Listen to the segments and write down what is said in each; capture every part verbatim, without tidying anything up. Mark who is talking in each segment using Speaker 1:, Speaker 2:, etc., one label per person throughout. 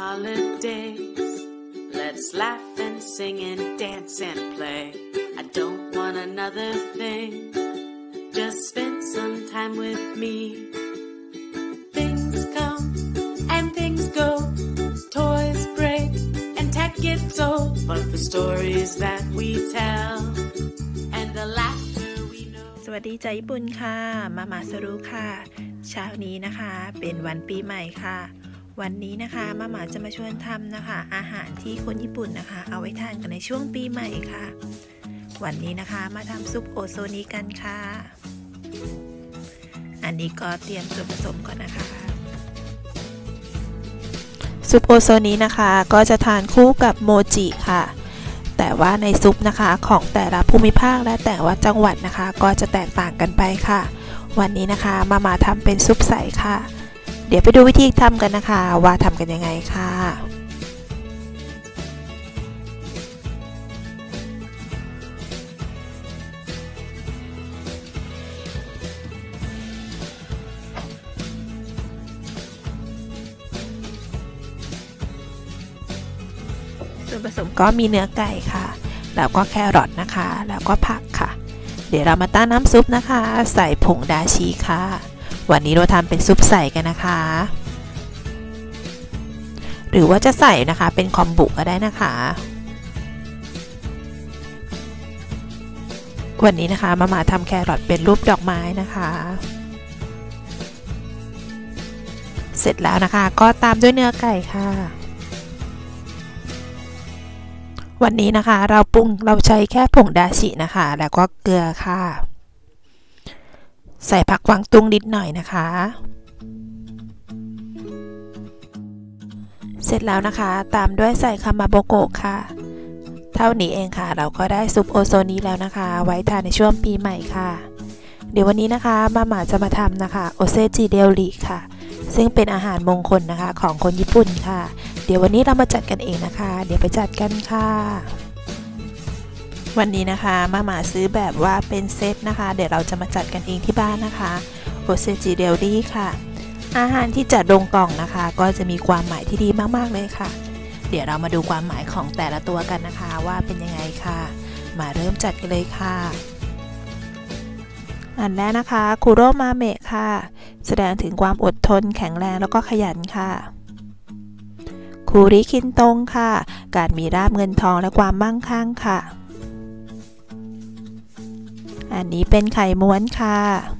Speaker 1: holidays. Let's laugh and sing and dance and play. I don't want another thing. Just spend some time with me. Things come and things go. Toys break and tech gets old. But the stories that we tell and the laughter we know.
Speaker 2: สวัสดีจากญี่ปุ่นค่ะมามาสรุค่ะเช้านี้นะคะเป็นวันปีใหม่ค่ะวันนี้นะคะมามาจะมาชวนทำนะคะอาหารที่คนญี่ปุ่นนะคะเอาไว้ทานกันในช่วงปีใหม่ค่ะวันนี้นะคะมาทำซุปโอโซนิกันค่ะอันนี้ก็เตรียมส่วนผสมก่อนนะคะซุปโอโซนินะคะก็จะทานคู่กับโมจิค่ะแต่ว่าในซุปนะคะของแต่ละภูมิภาคและแต่ว่าจังหวัดนะคะก็จะแตกต่างกันไปค่ะวันนี้นะคะมามาทำเป็นซุปใสค่ะเดี๋ยวไปดูวิธีทำกันนะคะว่าทำกันยังไงค่ะส่วนผสมก็มีเนื้อไก่ค่ะแล้วก็แครอทนะคะแล้วก็ผักค่ะเดี๋ยวเรามาตั้งน้ำซุปนะคะใส่ผงดาชิค่ะวันนี้เราทำเป็นซุปใส่กันนะคะหรือว่าจะใส่นะคะเป็นคอมบุก็ได้นะคะวันนี้นะคะมามาทำแครอทเป็นรูปดอกไม้นะคะเสร็จแล้วนะคะก็ตามด้วยเนื้อไก่ค่ะวันนี้นะคะเราปรุงเราใช้แค่ผงดาชินะคะแล้วก็เกลือค่ะใส่ผักกวางตุ้งนิดหน่อยนะคะเสร็จแล้วนะคะตามด้วยใส่คามาโบโกะค่ะเท่านี้เองค่ะเราก็ได้ซุปโอโซนิแล้วนะคะไว้ทานในช่วงปีใหม่ค่ะเดี๋ยววันนี้นะคะมาม่าจะมาทำนะคะโอเซจิเดลิค่ะซึ่งเป็นอาหารมงคลนะคะของคนญี่ปุ่นค่ะเดี๋ยววันนี้เรามาจัดกันเองนะคะเดี๋ยวไปจัดกันค่ะวันนี้นะคะมาม่าซื้อแบบว่าเป็นเซตนะคะเดี๋ยวเราจะมาจัดกันเองที่บ้านนะคะโอเซจิเดลิค่ะอาหารที่จัดลงกล่องนะคะก็จะมีความหมายที่ดีมากๆเลยค่ะเดี๋ยวเรามาดูความหมายของแต่ละตัวกันนะคะว่าเป็นยังไงค่ะมาเริ่มจัดกันเลยค่ะอันแรกนะคะคุโรมาเมะค่ะแสดงถึงความอดทนแข็งแรงแล้วก็ขยันค่ะคูริคินตงค่ะการมีราบเงินทองและความมั่งคั่งค่ะอันนี้เป็นไข่ม้วนค่ะ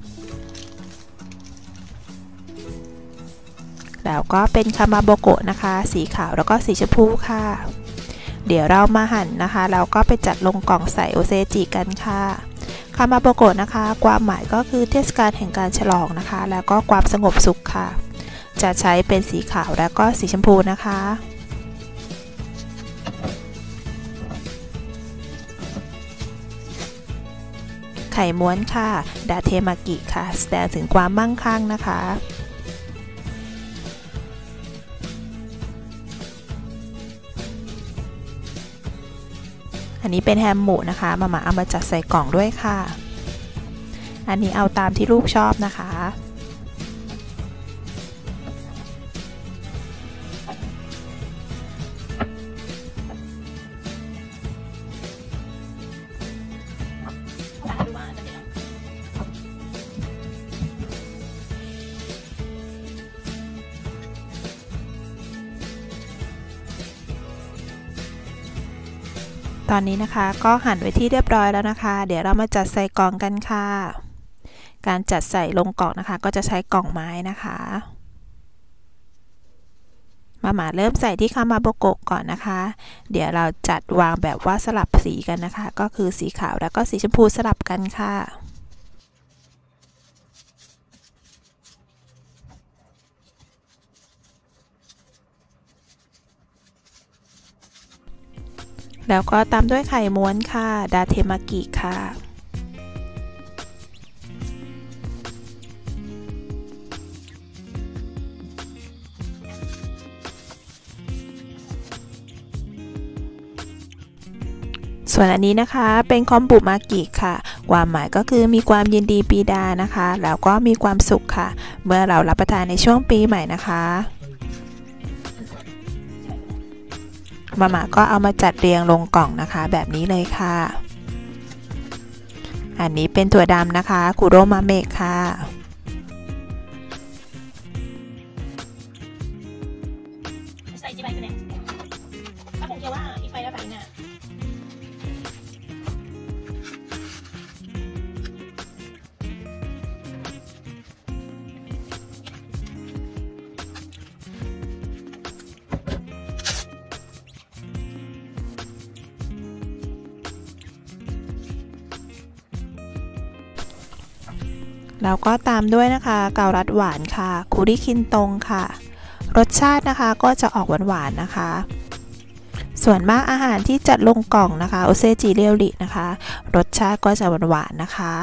Speaker 2: แล้วก็เป็นคามาโบโกะนะคะสีขาวแล้วก็สีชมพูค่ะเดี๋ยวเรามาหั่นนะคะแล้วก็ไปจัดลงกล่องใส่โอเซจิกันค่ะคามาโบโกะนะคะความหมายก็คือเทศกาลแห่งการฉลองนะคะแล้วก็ความสงบสุขค่ะจะใช้เป็นสีขาวแล้วก็สีชมพูนะคะไข่ม้วนค่ะดาเทมากิค่ะแสดงถึงความมั่งคั่งนะคะอันนี้เป็นแฮมหมูนะคะมาม่าเอามาจัดใส่กล่องด้วยค่ะอันนี้เอาตามที่ลูกชอบนะคะตอนนี้นะคะก็หั่นไว้ที่เรียบร้อยแล้วนะคะเดี๋ยวเรามาจัดใส่กล่องกันค่ะการจัดใส่ลงกล่องนะคะก็จะใช้กล่องไม้นะคะมาม่าเริ่มใส่ที่คามาโบโกะก่อนนะคะเดี๋ยวเราจัดวางแบบว่าสลับสีกันนะคะก็คือสีขาวแล้วก็สีชมพูสลับกันค่ะแล้วก็ตามด้วยไข่ม้วนค่ะดาเทมากิค่ะส่วนอันนี้นะคะเป็นคอมบุมากิค่ะความหมายก็คือมีความยินดีปีดานะคะแล้วก็มีความสุขค่ะเมื่อเรารับประทานในช่วงปีใหม่นะคะมาม่าก็เอามาจัดเรียงลงกล่องนะคะแบบนี้เลยค่ะอันนี้เป็นถั่วดำนะคะคุโรมาเมะค่ะ
Speaker 3: ใส่จีบไปกันเนี่ยถ้าผมเชื่อว่าอีไฟแล้วแบบนี้
Speaker 2: แล้วก็ตามด้วยนะคะเกาลัดหวานค่ะคุริคินตงค่ะรสชาตินะคะก็จะออกหวานๆนะคะส่วนมากอาหารที่จัดลงกล่องนะคะโอเซจิเรียวรินะคะรสชาติก็จะหวานๆนะคะ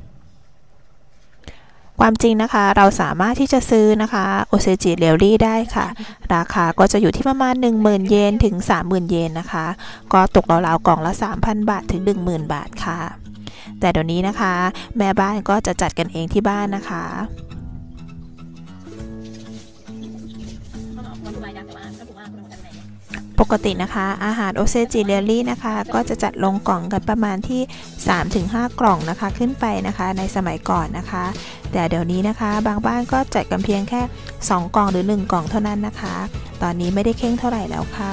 Speaker 2: ความจริงนะคะเราสามารถที่จะซื้อนะคะโอเซจิเรียวริได้ค่ะราคาก็จะอยู่ที่ประมาณ หนึ่งหมื่น เยนถึง สามหมื่น เยนนะคะก็ตกราวๆกล่องละ สามพัน บาทถึง หนึ่งหมื่น บาทค่ะแต่เดี๋ยวนี้นะคะแม่บ้านก็จะจัดกันเองที่บ้านนะคะปกตินะคะอาหารโอเซจิเรียลี่นะคะก็จะจัดลงกล่องกันประมาณที่ สามถึงห้า กล่องนะคะขึ้นไปนะคะในสมัยก่อนนะคะแต่เดี๋ยวนี้นะคะบางบ้านก็จัดกันเพียงแค่สองกล่องหรือหนึ่งกล่องเท่านั้นนะคะตอนนี้ไม่ได้เข่งเท่าไหร่แล้วค่ะ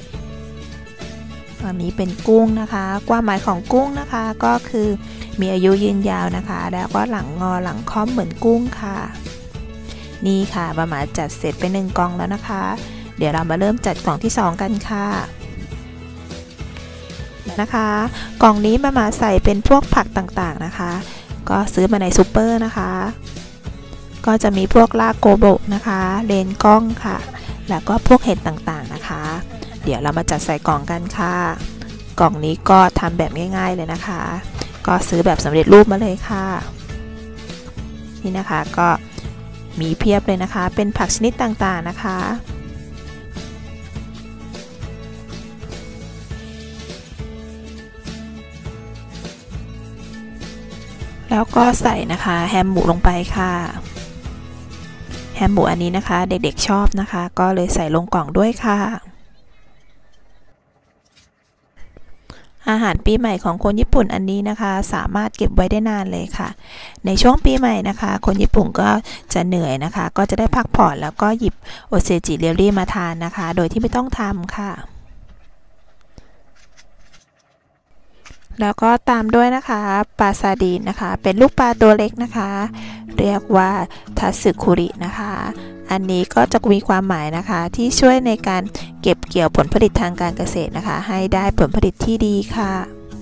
Speaker 2: อันนี้เป็นกุ้งนะคะความหมายของกุ้งนะคะก็คือมีอายุยืนยาวนะคะแล้วก็หลังงอหลังค่อมเหมือนกุ้งค่ะนี่ค่ะมาม่าจัดเสร็จไปหนึ่งกล่องแล้วนะคะเดี๋ยวเรามาเริ่มจัดกล่องที่สองกันค่ะนะคะกล่องนี้มาม่าใส่เป็นพวกผักต่างๆนะคะก็ซื้อมาในซูเปอร์นะคะก็จะมีพวกรากโกโบะนะคะเลนก้องค่ะแล้วก็พวกเห็ดต่างๆนะคะเดี๋ยวเรามาจัดใส่กล่องกันค่ะกล่องนี้ก็ทำแบบง่ายๆเลยนะคะก็ซื้อแบบสำเร็จรูปมาเลยค่ะนี่นะคะก็มีเพียบเลยนะคะเป็นผักชนิดต่างๆนะคะแล้วก็ใส่นะคะแฮมหมูลงไปค่ะแฮมหมูอันนี้นะคะเด็กๆชอบนะคะก็เลยใส่ลงกล่องด้วยค่ะอาหารปีใหม่ของคนญี่ปุ่นอันนี้นะคะสามารถเก็บไว้ได้นานเลยค่ะในช่วงปีใหม่นะคะคนญี่ปุ่นก็จะเหนื่อยนะคะก็จะได้พักผ่อนแล้วก็หยิบโอเซจิเรียลี่มาทานนะคะโดยที่ไม่ต้องทำค่ะแล้วก็ตามด้วยนะคะปลาซาดีนนะคะเป็นลูกปลาตัวเล็กนะคะเรียกว่าทัสึคุรินะคะอันนี้ก็จะมีความหมายนะคะที่ช่วยในการเก็บเกี่ยวผลผลิตทางการเกษตรนะคะให้ได้ผลผลิตที่ดีค่ะ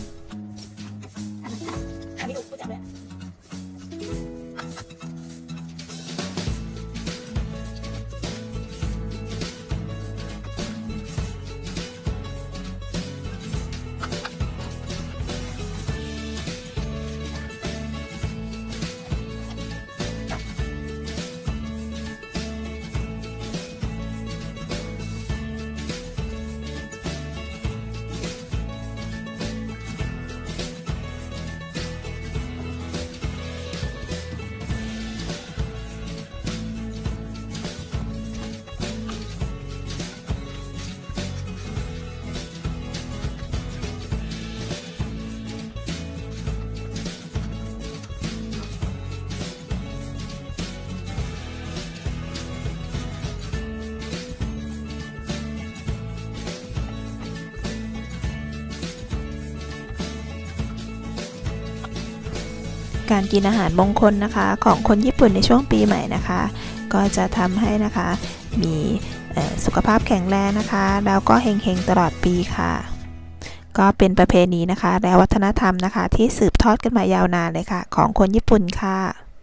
Speaker 2: การกินอาหารมงคลนะคะของคนญี่ปุ่นในช่วงปีใหม่นะคะก็จะทำให้นะคะมีสุขภาพแข็งแรงนะคะแล้วก็เฮงๆตลอดปีค่ะก็เป็นประเพณีนะคะและวัฒนธรรมนะคะที่สืบทอดกันมายาวนานเลยค่ะของคนญี่ปุ่นค่ะ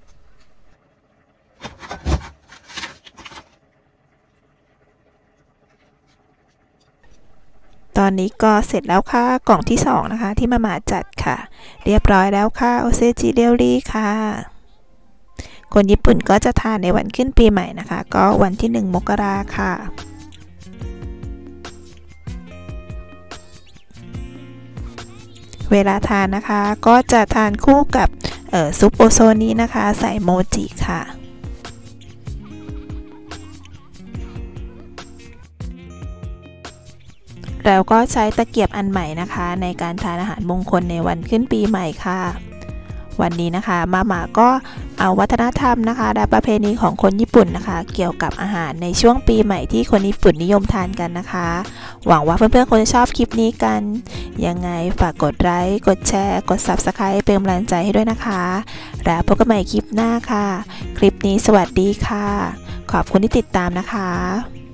Speaker 2: ตอนนี้ก็เสร็จแล้วค่ะกล่องที่สองนะคะที่มาม่าจัดค่ะเรียบร้อยแล้วค่ะโอเซจิเรียวรี่ค่ะคนญี่ปุ่นก็จะทานในวันขึ้นปีใหม่นะคะก็วันที่หนึ่งมกราค่ะเวลาทานนะคะก็จะทานคู่กับซุปโอโซนี้นะคะใส่โมจิค่ะเราก็ใช้ตะเกียบอันใหม่นะคะในการทานอาหารมงคลในวันขึ้นปีใหม่ค่ะวันนี้นะคะมาม่าก็เอาวัฒนธรรมนะคะและประเพณีของคนญี่ปุ่นนะคะเกี่ยวกับอาหารในช่วงปีใหม่ที่คนญี่ปุ่นนิยมทานกันนะคะหวังว่าเพื่อนๆคงจะชอบคลิปนี้กันยังไงฝากกดไลค์กดแชร์กด ซับสไครบ์ เป็นกำลังใจให้ด้วยนะคะแล้วพบกันใหม่คลิปหน้าค่ะคลิปนี้สวัสดีค่ะขอบคุณที่ติดตามนะคะ